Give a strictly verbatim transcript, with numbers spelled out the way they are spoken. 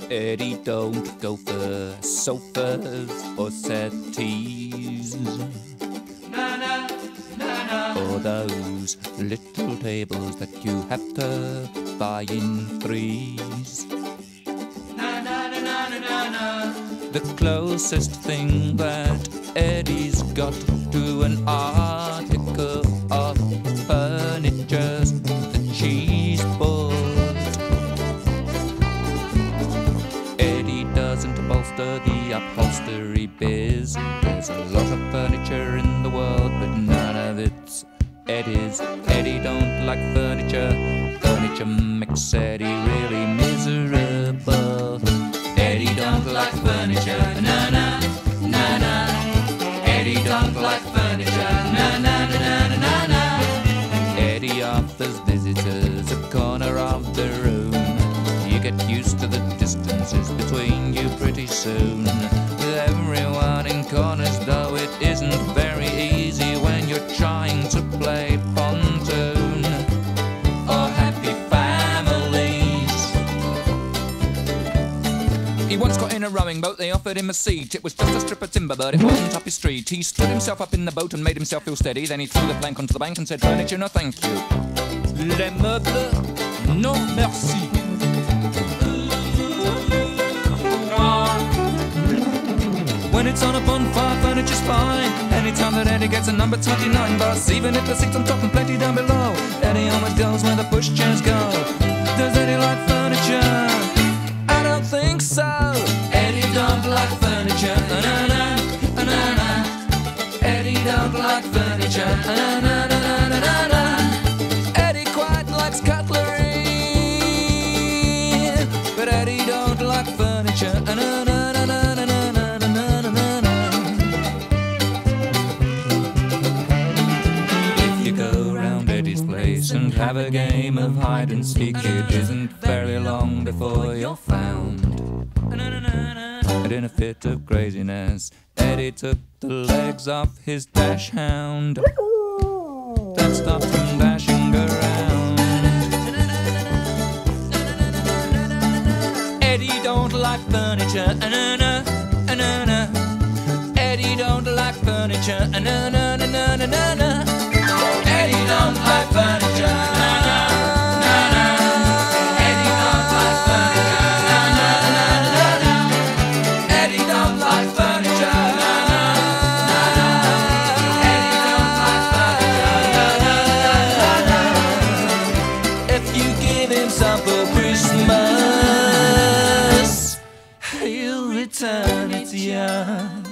Eddie don't go for sofas or settees, Na na, na na. or those little tables that you have to buy in threes. Na na na na na na na. The closest thing that Eddie's got to an article of furniture's the cheese board. Eddie doesn't bolster the upholstery biz. There's a lot of furniture in the world, but none of it's Eddie's. Eddie don't like furniture. Furniture makes Eddie really miserable. Eddie don't like furniture, na na, na na. Eddie don't like furniture, na na na na na na. Eddie offers visitors a corner of the room. You get used to the distances between you pretty soon. With everyone in corners, though it isn't very easy when you're trying to play pontoon or happy families. He once got in a rowing boat, they offered him a seat. It was just a strip of timber, but it wasn't up his street. He stood himself up in the boat and made himself feel steady. Then he threw the plank onto the bank and said, "Furniture, no thank you. Les meubles, non merci." When it's on a bonfire, furniture's fine. Anytime that Eddie gets a number twenty-nine bus, even if the seats on top and plenty down below, Eddie always goes where the pushchairs go. Does Eddie like furniture? I don't think so. Eddie don't like furniture, na-na, na-na. Eddie don't like furniture, na-na, na-na, na-na. Eddie quite likes cutlery, but Eddie don't like furniture, na-na. And have a game of hide and seek. It isn't very long before you're found. And in a fit of craziness, Eddie took the legs off his dash hound. That stopped him dashing around. Eddie don't like furniture, na-na, na-na. Eddie don't like furniture, na-na, na-na, na-na. Eddie don't like furniture, na na na na. Eddie don't like furniture, na na na na na. Eddie don't like furniture, na na na na. Eddie don't like furniture, na na na na. If you give him some for Christmas, he'll return it to you.